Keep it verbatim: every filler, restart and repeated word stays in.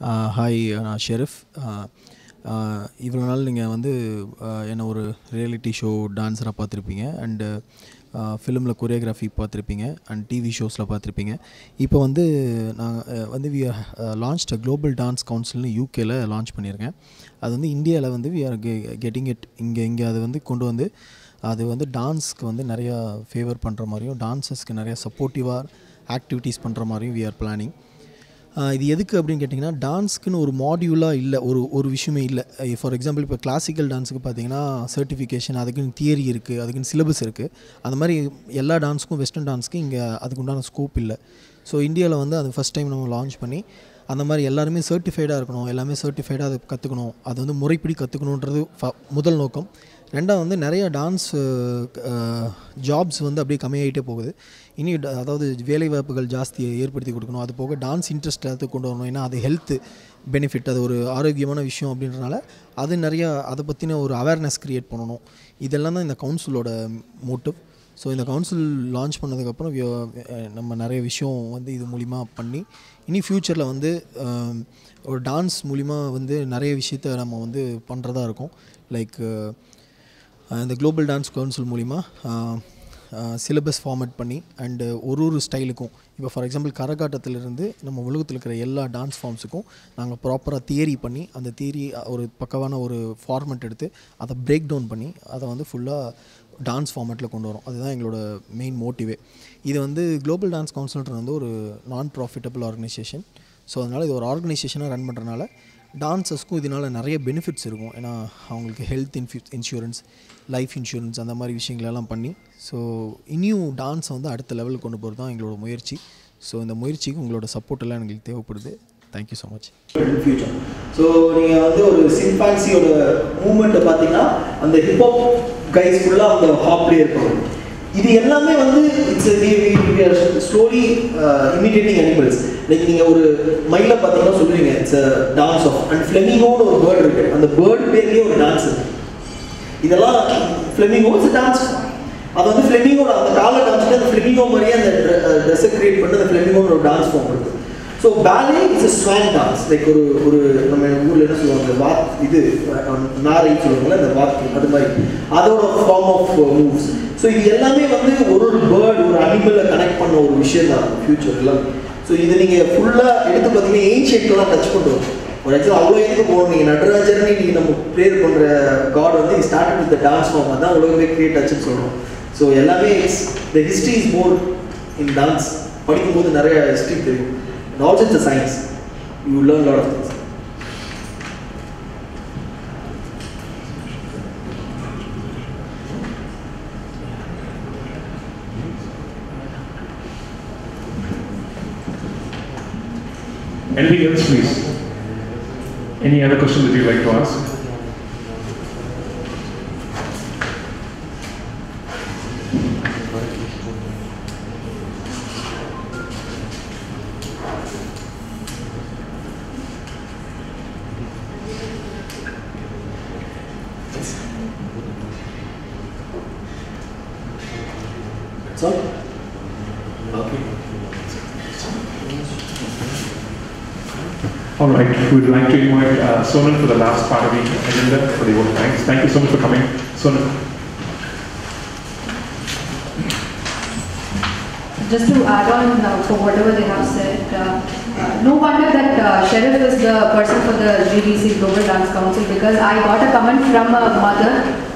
Hi, நான் ஷெரிஃப். இவ்வளோ நாள் நீங்கள் வந்து என்ன ஒரு ரியாலிட்டி ஷோ டான்ஸராக பார்த்துருப்பீங்க, அண்டு ஃபிலிமில் கொரியோகிராஃபி பார்த்துருப்பீங்க, அண்ட் டிவி ஷோஸில் பார்த்துருப்பீங்க. இப்போ வந்து நான் வந்து வி லான்ச்ட் குளோபல் டான்ஸ் கவுன்சில்னு யூகேல லான்ச் பண்ணியிருக்கேன். அது வந்து இந்தியாவில் வந்து we are ge getting it இங்கே இங்கே அது வந்து கொண்டு வந்து அது வந்து டான்ஸ்க்கு வந்து நிறையா ஃபேவர் பண்ணுற மாதிரியும், டான்ஸஸ்க்கு நிறையா சப்போர்ட்டிவாக ஆக்டிவிட்டீஸ் பண்ணுற மாதிரியும் வி ஆர் பிளானிங். இது எதுக்கு அப்படின்னு கேட்டிங்கன்னா, டான்ஸ்க்குன்னு ஒரு மாடியூலாக இல்லை, ஒரு ஒரு விஷயமே இல்லை. ஃபார் எக்ஸாம்பிள் இப்போ கிளாசிக்கல் டான்ஸுக்கு பார்த்தீங்கன்னா சர்டிஃபிகேஷன், அதுக்குன்னு தியரி இருக்குது, அதுக்குன்னு சிலபஸ் இருக்குது. அந்த மாதிரி எல்லா டான்ஸுக்கும் வெஸ்டர்ன் டான்ஸுக்கும் இங்கே அதுக்கு உண்டான ஸ்கோப் இல்லை. ஸோ இந்தியாவில் வந்து அது ஃபஸ்ட் டைம் நம்ம லான்ச் பண்ணி அந்த மாதிரி எல்லாருமே சர்டிஃபைடாக இருக்கணும், எல்லாமே சர்டிஃபைடாக அதை கற்றுக்கணும், அது வந்து முறைப்படி கற்றுக்கணுன்றது ஃப முதல் நோக்கம். ரெண்டாவது வந்து நிறையா டான்ஸ் ஜாப்ஸ் வந்து அப்படியே கம்மியாகிட்டே போகுது. இனி அதாவது வேலைவாய்ப்புகள் ஜாஸ்தி ஏற்படுத்தி கொடுக்கணும். அது போக டான்ஸ் இன்ட்ரெஸ்ட் எல்லாத்துக்கு கொண்டு வரணும். ஏன்னா அது ஹெல்த்து பெனிஃபிட், அது ஒரு ஆரோக்கியமான விஷயம் அப்படின்றனால அது நிறையா அதை பற்றின ஒரு அவேர்னஸ் க்ரியேட் பண்ணணும். இதெல்லாம் தான் இந்த கவுன்சிலோட மோட்டிவ். ஸோ இந்த கவுன்சில் லான்ச் பண்ணதுக்கப்புறம் நம்ம நிறைய விஷயம் வந்து இது மூலிமா பண்ணி இனி ஃப்யூச்சரில் வந்து ஒரு டான்ஸ் மூலிமா வந்து நிறைய விஷயத்த நம்ம வந்து பண்ணுறதா இருக்கும். லைக் இந்த குளோபல் டான்ஸ் கவுன்சில் மூலிமா சிலபஸ் ஃபார்மேட் பண்ணி அண்டு ஒரு ஒரு ஸ்டைலுக்கும், இப்போ ஃபார் எக்ஸாம்பிள் கரகாட்டத்திலிருந்து நம்ம உலகத்தில் இருக்கிற எல்லா டான்ஸ் ஃபார்ம்ஸுக்கும் நாங்கள் ப்ராப்பராக தியரி பண்ணி, அந்த தியரி ஒரு பக்கவான ஒரு ஃபார்மேட் எடுத்து அதை பிரேக் டவுன் பண்ணி அதை வந்து ஃபுல்லாக டான்ஸ் ஃபார்மேட்டில் கொண்டு வரோம். அதுதான் எங்களோட மெயின் மோட்டிவே. இது வந்து குளோபல் டான்ஸ் கவுன்சில்ன்றது வந்து ஒரு நான் ப்ராஃபிட்டபிள் ஆர்கனைசேஷன். ஸோ அதனால் இது ஒரு ஆர்கனைசேஷனாக ரன் பண்ணுறதுனால டான்ஸஸ்க்கும் இதனால் நிறைய பெனிஃபிட்ஸ் இருக்கும். ஏன்னா அவங்களுக்கு ஹெல்த் இன்ஃபி இன்சூரன்ஸ் லைஃப் இன்சூரன்ஸ் அந்த மாதிரி விஷயங்களெல்லாம் பண்ணி, ஸோ இனியும் டான்ஸை வந்து அடுத்த லெவலுக்கு கொண்டு போகிறது தான் எங்களோட முயற்சி. ஸோ இந்த முயற்சிக்கு உங்களோட சப்போர்ட் எல்லாம் எங்களுக்கு தேவைப்படுது. Thank you so much. Future so நீங்கள் வந்து ஒரு சிம்பான்சியோட மூமெண்ட்டை பார்த்தீங்கன்னா அந்த ஹிப்ஹாப் கைஸ் ஃபுல்லாக அந்த ஹாப்லேயே இருப்பாங்க. இது எல்லாமே வந்து it's slowly imitating animals. Like நீங்கள் ஒரு மயிலை பார்த்தீங்கன்னா சொல்லுவீங்க it's a dance of, and ஃப்ளெமிங்கோன்னு ஒரு பேர்டு இருக்குது, அந்த பேர்டு பேர்லேயே ஒரு டான்ஸ் இருக்குது. இதெல்லாம் ஃப்ளெமிங்கோ இட்ஸ் டான்ஸ். அது வந்து ஃப்ளெமிங்கோட அந்த காலை டான்ஸ்ட்டு அந்த ஃப்ளெமிங்கோ மாதிரியே அந்த ட்ரெஸ்ஸை கிரியேட் பண்ணி அந்த ஃப்ளெமிங்கோன்னு ஒரு டான்ஸ் ஃபார்ம் இருக்குது. So ballet it's a swan dance. Like ஒரு ஒரு நம்ம ஊரில் என்ன சொல்லுவாங்க, வாத் இது நாரைன்னு சொல்லுவாங்கள்ல, அந்த வாத், அது மாதிரி அதோட ஃபார்ம் ஆஃப் மூவ்ஸ். ஸோ இது எல்லாமே வந்து ஒரு ஒரு பேர்டு ஒரு அனிமலை கனெக்ட் பண்ண ஒரு விஷயம் தான் ஃபியூச்சர் எல்லாம். ஸோ இதை நீங்கள் ஃபுல்லாக எடுத்து பார்த்தீங்கன்னா ஏன்ஷியன்ட்லாம் டச் பண்ணுவோம். ஒரு ஆக்சுவலாக அவ்வளோ எதுக்கு போகணும், நீங்கள் நடராஜர்னு நீங்கள் நம்ம ப்ரேயர் பண்ணுற காட் வந்து start with the dance form, அதான் உலகமே கிரியேட் ஆச்சுன்னு சொல்கிறோம். ஸோ எல்லாமே it's the history is more in dance. படிக்கும்போது நிறைய ஹிஸ்ட்ரி தெரியும். And also it's a science. You learn a lot of things. Anything else, please? Any other question that you'd like to ask? So, okay. All right, we would like to invite uh, Sonal for the last part of the agenda for the vote. Thanks. Thank you so much for coming. Sonal. Just to add on uh, for whatever they have said, uh, uh, no wonder that uh, Sherif is the person for the G D C Global Dance Council, because I got a comment from a mother